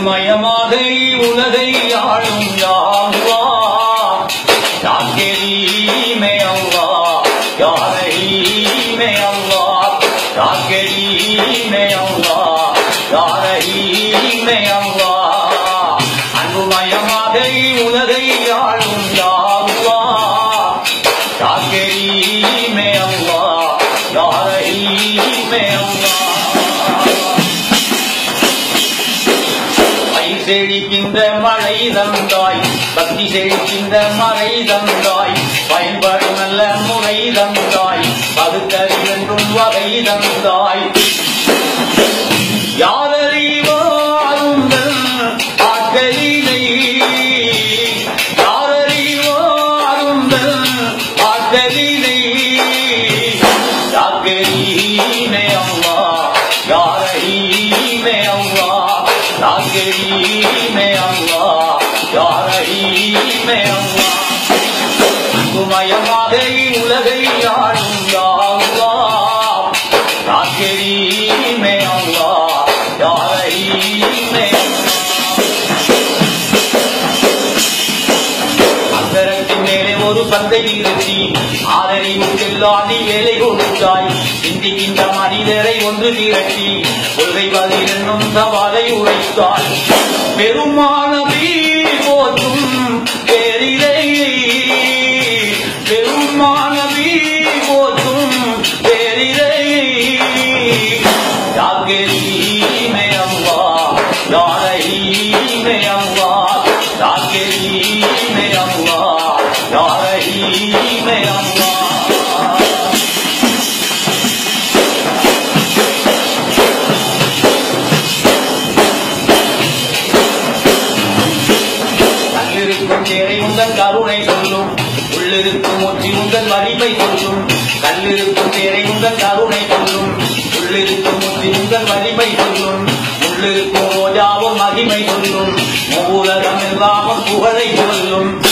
அன்புமயமாக உலகை ஆளும் யா அல்லாஹ் யா கரீமே அல்லாஹ் யா ரஹீமே அல்லாஹ் யா கரீமே அல்லாஹ் யா ரஹீமே அல்லாஹ் அன்புமயமாக உலகை ஆளும் யா அல்லாஹ் யா கரீமே அல்லாஹ் யா ரஹீமே அல்லாஹ் செழிக்கின்ற மழை தந்தாய் பக்தி செழிக்கின்ற மழை தந்தாய் பயன்படும் நல்ல முறை தந்தாய் பகுத்தறிவென்றும் வகை தந்தாய் யாரறிவாருங்கள் ஆற்றலினை யாரறிவாருங்கள் ஆற்றலினை யா கரீமே அல்லாஹ் யா ரஹீமே அல்லாஹ் யா கரீமே அல்லாஹ் யா ரஹீமே அல்லாஹ் அன்புமயமாக உலகை ஆளும் யா அல்லாஹ் யா கரீமே அல்லாஹ் யா ரஹீமே அந்தரத்தின் மேலே ஒரு பந்தை நிறுத்தி ஆதரிவு செல்லாதி வேலை கொடுத்தாய் சிந்திக்கின்ற மனிதரை ஒன்று திரட்டி கொள்கை பதில் என்னும் சவாலை உரைத்தாய் பெருமானபி போற்றும் பேரிரையை பெருமானபி போற்றும் பேரிரையை யா கரீமே அல்லாஹ் யா ரஹீமே அல்லாஹ் யா கரீமே அல்லாஹ் யா ரஹீமே அல்லாஹ் சேரை உங்கள் கருணை சொல்லும் உள்ளிருக்கும் ஒற்றி உங்கள் வலிமை சொல்லும் கல்லிருக்கும் சேரை உங்கள் கருணை சொல்லும் உள்ளிருக்கும் ஒற்றி உங்கள் வலிமை சொல்லும் உள்ளிருக்கும் ரோஜாவும் மகிமை சொல்லும் மூலகம் எல்லாமும் புகழை சொல்லும்